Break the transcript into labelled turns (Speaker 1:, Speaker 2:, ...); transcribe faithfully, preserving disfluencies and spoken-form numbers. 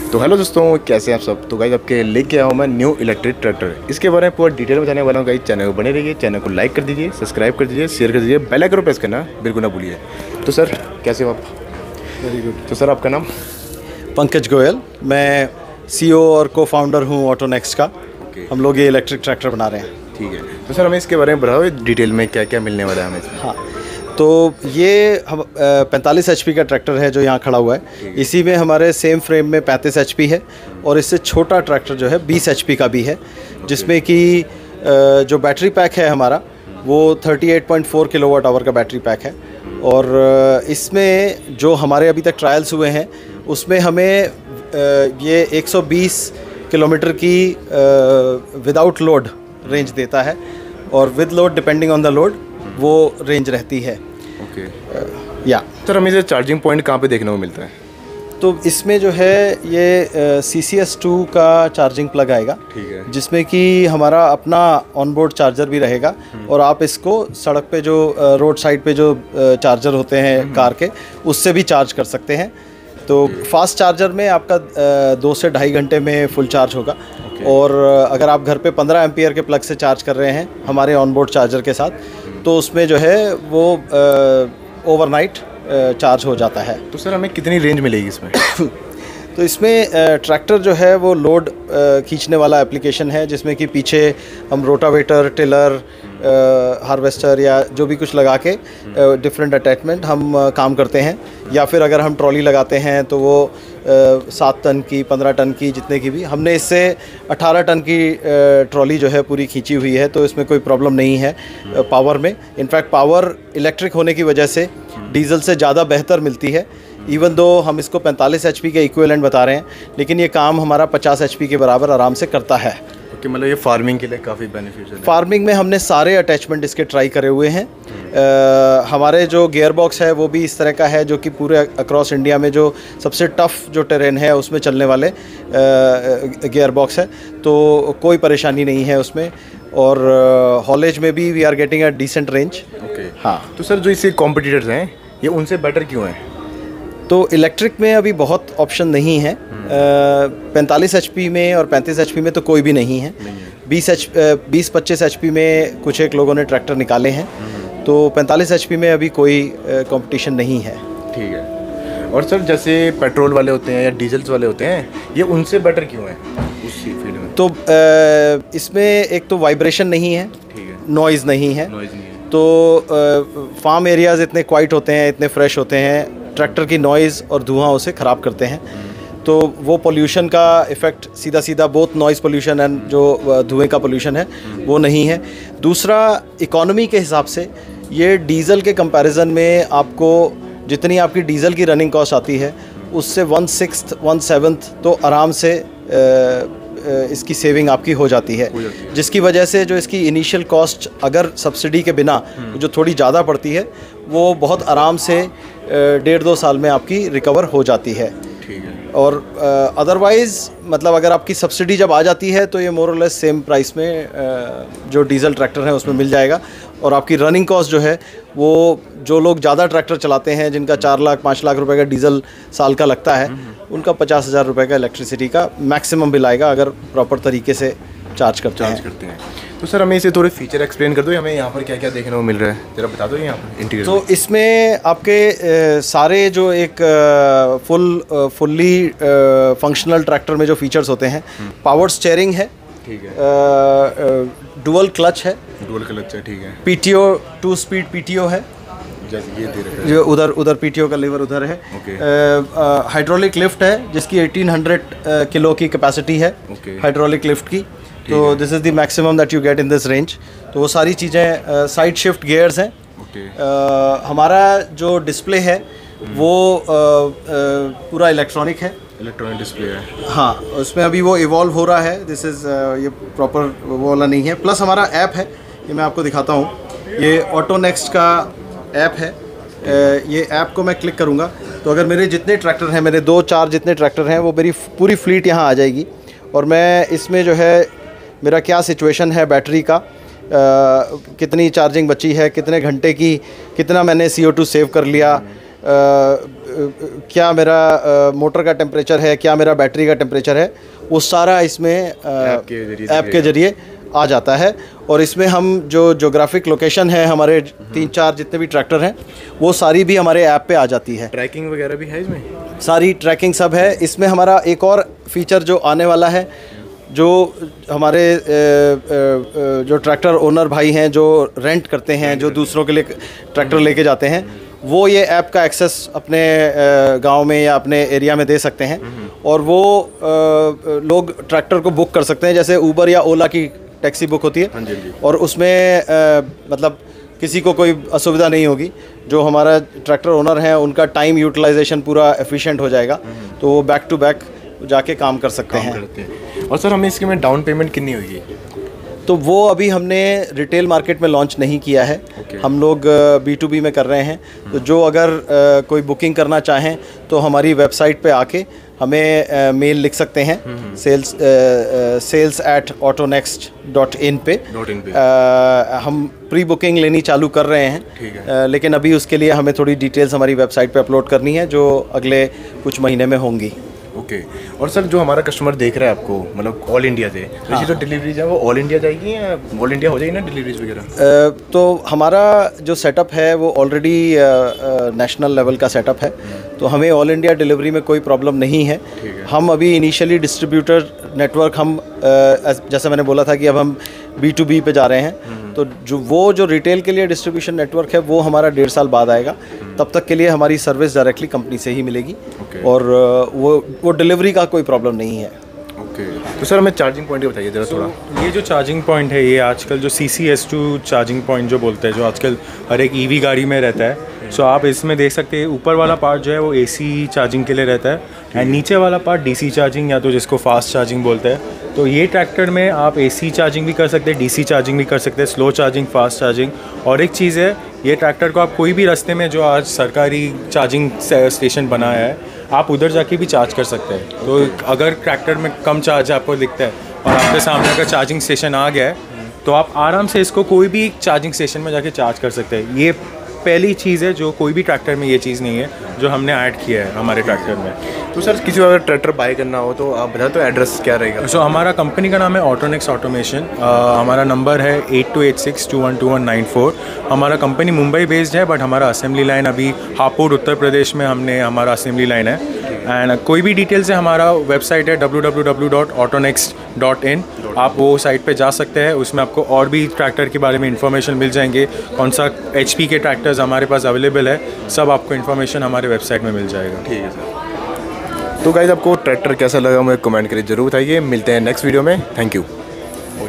Speaker 1: तो हेलो दोस्तों, कैसे हैं आप सब। तो गाइस आपके लेके आया हूँ मैं न्यू इलेक्ट्रिक ट्रैक्टर। इसके बारे में पूरा डिटेल में बताने वाला हूँ गाइस। चैनल को बने रहिए, चैनल को लाइक कर दीजिए, सब्सक्राइब कर दीजिए, शेयर कर दीजिए, बेल आइकन प्रेस करना बिल्कुल ना भूलिए। तो सर कैसे हो आप?
Speaker 2: Very good.
Speaker 1: तो सर आपका नाम?
Speaker 2: पंकज गोयल, मैं सीईओ और को फाउंडर हूँ ऑटोनेक्स्ट का। okay. हम लोग ये इलेक्ट्रिक ट्रैक्टर बना रहे हैं।
Speaker 1: ठीक है, तो सर हमें इसके बारे में बताओ डिटेल में क्या क्या मिलने वाला है हमें इसमें।
Speaker 2: हाँ, तो ये हम पैंतालीस एच पी का ट्रैक्टर है जो यहाँ खड़ा हुआ है, है। इसी में हमारे सेम फ्रेम में पैंतीस एच पी है और इससे छोटा ट्रैक्टर जो है बीस एच पी का भी है, जिसमें कि जो बैटरी पैक है हमारा वो अड़तीस पॉइंट चार किलोवाट आवर का बैटरी पैक है। और इसमें जो हमारे अभी तक ट्रायल्स हुए हैं उसमें हमें ये एक सौ बीस किलोमीटर की विदाउट लोड रेंज देता है और with load depending on the load वो रेंज रहती है।
Speaker 1: Okay
Speaker 2: okay. या
Speaker 1: सर हमें ये चार्जिंग पॉइंट कहाँ पे देखने को मिलता है?
Speaker 2: तो इसमें जो है ये सी सी एस टू का चार्जिंग प्लग आएगा,
Speaker 1: ठीक है,
Speaker 2: जिसमें कि हमारा अपना ऑनबोर्ड चार्जर भी रहेगा और आप इसको सड़क पे जो रोड साइड पे जो चार्जर होते हैं कार के, उससे भी चार्ज कर सकते हैं। तो फास्ट चार्जर में आपका दो से ढाई घंटे में फुल चार्ज होगा। okay. और अगर आप घर पे पंद्रह एम्पियर के प्लग से चार्ज कर रहे हैं हमारे ऑनबोर्ड चार्जर के साथ, तो उसमें जो है वो ओवरनाइट चार्ज हो जाता है।
Speaker 1: तो सर हमें कितनी रेंज मिलेगी इसमें?
Speaker 2: तो इसमें ट्रैक्टर जो है वो लोड खींचने वाला एप्लीकेशन है, जिसमें कि पीछे हम रोटावेटर, टिलर, हार्वेस्टर या जो भी कुछ लगा के डिफरेंट अटैचमेंट हम काम करते हैं। या फिर अगर हम ट्रॉली लगाते हैं तो वो सात टन की, पंद्रह टन की, जितने की भी। हमने इससे अठारह टन की ट्रॉली जो है पूरी खींची हुई है, तो इसमें कोई प्रॉब्लम नहीं है पावर में। इनफैक्ट पावर इलेक्ट्रिक होने की वजह से डीजल से ज़्यादा बेहतर मिलती है। इवन दो हम इसको पैंतालीस एच पी के इक्विवेलेंट बता रहे हैं, लेकिन ये काम हमारा पचास एच पी के बराबर आराम से करता है।
Speaker 1: ओके, मतलब ये फार्मिंग के लिए काफ़ी बेनिफिशियल है।
Speaker 2: फार्मिंग में हमने सारे अटैचमेंट इसके ट्राई करे हुए हैं। आ, हमारे जो गियर बॉक्स है वो भी इस तरह का है, जो कि पूरे अक्रॉस इंडिया में जो सबसे टफ़ जो टेरेन है उसमें चलने वाले गियर बॉक्स है, तो कोई परेशानी नहीं है उसमें। और हॉलेज में भी we are getting a decent range.
Speaker 1: Okay
Speaker 2: हाँ,
Speaker 1: तो सर जो इसके कॉम्पिटिटर्स हैं ये उनसे बेटर क्यों हैं?
Speaker 2: तो इलेक्ट्रिक में अभी बहुत ऑप्शन नहीं है। पैंतालीस एच पी में और पैंतीस एच पी में तो कोई भी नहीं है। बीस एच बीस पच्चीस एच पी में कुछ एक लोगों ने ट्रैक्टर निकाले हैं, तो पैंतालीस एच पी में अभी कोई कंपटीशन नहीं है।
Speaker 1: ठीक है। और सर जैसे पेट्रोल वाले होते हैं या डीजल्स वाले होते हैं, ये उनसे बेटर क्यों है उस फील्ड में?
Speaker 2: तो इसमें एक तो वाइब्रेशन नहीं है,
Speaker 1: ठीक है,
Speaker 2: नॉइज़ नहीं है,
Speaker 1: नॉइज़ नहीं है।
Speaker 2: तो फार्म एरियाज़ इतने क्वाइट होते हैं, इतने फ्रेश होते हैं, ट्रैक्टर की नॉइज़ और धुआं उसे ख़राब करते हैं। तो वो पोल्यूशन का इफ़ेक्ट सीधा सीधा बोथ नॉइज़ पोल्यूशन एंड जो धुएं का पोल्यूशन है वो नहीं है। दूसरा, इकोनॉमी के हिसाब से ये डीज़ल के कंपैरिजन में आपको जितनी आपकी डीज़ल की रनिंग कॉस्ट आती है उससे वन सिक्स्थ वन सेवन्थ तो आराम से इसकी सेविंग आपकी हो जाती है, जिसकी वजह से जो इसकी इनिशियल कॉस्ट अगर सब्सिडी के बिना जो थोड़ी ज़्यादा पड़ती है वो बहुत आराम से डेढ़ दो साल में आपकी रिकवर हो जाती है।
Speaker 1: ठीक है।
Speaker 2: और अदरवाइज़ मतलब अगर आपकी सब्सिडी जब आ जाती है तो ये मोर और लेस सेम प्राइस में uh, जो डीज़ल ट्रैक्टर है उसमें मिल जाएगा। और आपकी रनिंग कॉस्ट जो है वो जो लोग ज़्यादा ट्रैक्टर चलाते हैं, जिनका चार लाख पाँच लाख रुपए का डीजल साल का लगता है, उनका पचास हज़ार रुपये का इलेक्ट्रिसिटी का मैक्सिमम बिल आएगा अगर प्रॉपर तरीके से चार्ज करते
Speaker 1: चार्ज
Speaker 2: हैं
Speaker 1: करते हैं। तो सर हमें इसे थोड़े फीचर एक्सप्लेन कर दो, हमें यहाँ पर क्या क्या देखने को मिल रहा है जरा बता दो यहाँ पर इंटीरियर।
Speaker 2: तो इसमें आपके ए, सारे जो एक आ, फुल फुल्ली फंक्शनल ट्रैक्टर में जो फीचर्स होते हैं, पावर स्टीयरिंग है,
Speaker 1: ठीक है,
Speaker 2: डुअल क्लच है,
Speaker 1: डुअल क्लच है, ठीक है,
Speaker 2: पीटीओ टू स्पीड पीटीओ है,
Speaker 1: जैसे ये दे रखा है,
Speaker 2: जो उधर उधर पीटीओ का लीवर उधर है। हाइड्रोलिक लिफ्ट है जिसकी अठारह सौ किलो की कैपेसिटी है हाइड्रोलिक लिफ्ट की। तो this is the maximum that you get in this range. तो वो सारी चीज़ें, साइड शिफ्ट गियर्स हैं। uh, हमारा जो डिस्प्ले है वो uh, uh, पूरा इलेक्ट्रॉनिक है,
Speaker 1: इलेक्ट्रॉनिक डिस्प्ले है।
Speaker 2: हाँ, उसमें अभी वो इवॉल्व हो रहा है। दिस इज़ uh, ये प्रॉपर वो वाला नहीं है। प्लस हमारा ऐप है, ये मैं आपको दिखाता हूँ, ये ऑटोनेक्स्ट का ऐप है। uh, ये ऐप को मैं क्लिक करूँगा तो अगर मेरे जितने ट्रैक्टर हैं, मेरे दो चार जितने ट्रैक्टर हैं, वो मेरी पूरी फ्लीट यहाँ आ जाएगी। और मैं इसमें जो है मेरा क्या सिचुएशन है बैटरी का, आ, कितनी चार्जिंग बची है, कितने घंटे की, कितना मैंने सी ओ टू सेव कर लिया, क्या मेरा मोटर का टेम्परेचर है, क्या मेरा बैटरी का टेम्परेचर है, वो सारा इसमें ऐप के जरिए ऐप के जरिए आ जाता है। और इसमें हम जो जोग्राफिक लोकेशन है हमारे तीन चार जितने भी ट्रैक्टर हैं वो सारी भी हमारे ऐप पे आ जाती है।
Speaker 1: ट्रैकिंग वगैरह भी है इसमें?
Speaker 2: सारी ट्रैकिंग सब है इसमें। हमारा एक और फीचर जो आने वाला है, जो हमारे जो ट्रैक्टर ओनर भाई हैं जो रेंट करते हैं, जो दूसरों के लिए ट्रैक्टर लेके जाते हैं, वो ये ऐप का एक्सेस अपने गांव में या अपने एरिया में दे सकते हैं और वो लोग ट्रैक्टर को बुक कर सकते हैं। जैसे ऊबर या ओला की टैक्सी बुक होती है, और उसमें मतलब किसी को कोई असुविधा नहीं होगी। जो हमारा ट्रैक्टर ओनर है उनका टाइम यूटिलाइजेशन पूरा एफिशिएंट हो जाएगा, तो वो बैक टू बैक जाके काम कर सकते
Speaker 1: काम
Speaker 2: हैं।
Speaker 1: करते हैं। और सर हमें इसके में डाउन पेमेंट कितनी होगी?
Speaker 2: तो वो अभी हमने रिटेल मार्केट में लॉन्च नहीं किया है। okay. हम लोग बी टू बी में कर रहे हैं। तो जो अगर uh, कोई बुकिंग करना चाहें तो हमारी वेबसाइट पे आके हमें uh, मेल लिख सकते हैं sales sales at Autonext dot in पे। uh, हम प्री बुकिंग लेनी चालू कर रहे हैं, uh, लेकिन अभी उसके लिए हमें थोड़ी डिटेल्स हमारी वेबसाइट पे अपलोड करनी है जो अगले कुछ महीने में होंगी।
Speaker 1: Okay okay. और सर जो हमारा कस्टमर देख रहा है आपको, मतलब ऑल इंडिया से, तो हाँ. जो डिलीवरी है वो ऑल इंडिया जाएगी या ऑल इंडिया हो जाएगी ना डिलीवरीज वगैरह?
Speaker 2: तो हमारा जो सेटअप है वो ऑलरेडी नेशनल लेवल का सेटअप है, तो हमें ऑल इंडिया डिलीवरी में कोई प्रॉब्लम नहीं है। है। हम अभी इनिशियली डिस्ट्रीब्यूटर नेटवर्क हम आ, जैसे मैंने बोला था कि अब हम बी टू बी पे जा रहे हैं, तो जो वो जो रिटेल के लिए डिस्ट्रीब्यूशन नेटवर्क है वो हमारा डेढ़ साल बाद आएगा। तब तक के लिए हमारी सर्विस डायरेक्टली कंपनी से ही मिलेगी। okay. और वो वो डिलीवरी का कोई प्रॉब्लम नहीं है।
Speaker 1: Okay okay. तो सर हमें चार्जिंग पॉइंट बताइए ज़रा थोड़ा।
Speaker 3: so, ये जो चार्जिंग पॉइंट है, ये आजकल जो C C S two charging point जो बोलते हैं, जो आजकल हर एक ईवी गाड़ी में रहता है, सो so, आप इसमें देख सकते हैं ऊपर वाला पार्ट जो है वो एसी चार्जिंग के लिए रहता है, एंड नीचे वाला पार्ट डीसी चार्जिंग या तो जिसको फास्ट चार्जिंग बोलते हैं। तो ये ट्रैक्टर में आप एसी चार्जिंग भी कर सकते हैं, डीसी चार्जिंग भी कर सकते हैं, स्लो चार्जिंग, फास्ट चार्जिंग। और एक चीज़ है, ये ट्रैक्टर को आप कोई भी रास्ते में जो आज सरकारी चार्जिंग स्टेशन बनाया है, आप उधर जाके भी चार्ज कर सकते हैं। तो अगर ट्रैक्टर में कम चार्ज आपको दिखता है और आपके सामने अगर चार्जिंग स्टेशन आ गया है, तो आप आराम से इसको कोई भी चार्जिंग स्टेशन में जाके चार्ज कर सकते हैं। ये पहली चीज़ है जो कोई भी ट्रैक्टर में ये चीज़ नहीं है, जो हमने ऐड किया है हमारे ट्रैक्टर में।
Speaker 1: तो सर किसी को अगर ट्रैक्टर बाय करना हो तो आप बता, तो एड्रेस क्या रहेगा?
Speaker 3: सो so, हमारा कंपनी का नाम है ऑटोनेक्स ऑटोमेशन। हमारा नंबर है eight two eight six two one two one nine four. हमारा कंपनी मुंबई बेस्ड है, बट हमारा असेंबली लाइन अभी हापुड़ उत्तर प्रदेश में हमने हमारा असेंबली लाइन है। एंड कोई भी डिटेल्स है, हमारा वेबसाइट है W W W dot Autonex dot in. आप वो साइट पे जा सकते हैं, उसमें आपको और भी ट्रैक्टर के बारे में इन्फॉर्मेशन मिल जाएंगे। कौन सा एच पी के ट्रैक्टर्स हमारे पास अवेलेबल है, सब आपको इन्फॉर्मेशन हमारे वेबसाइट में मिल जाएगा।
Speaker 1: ठीक है सर। तो गाइस आपको ट्रैक्टर कैसा लगा मुझे कमेंट करिए, जरूर बताइए। मिलते हैं नेक्स्ट वीडियो में। Thank you.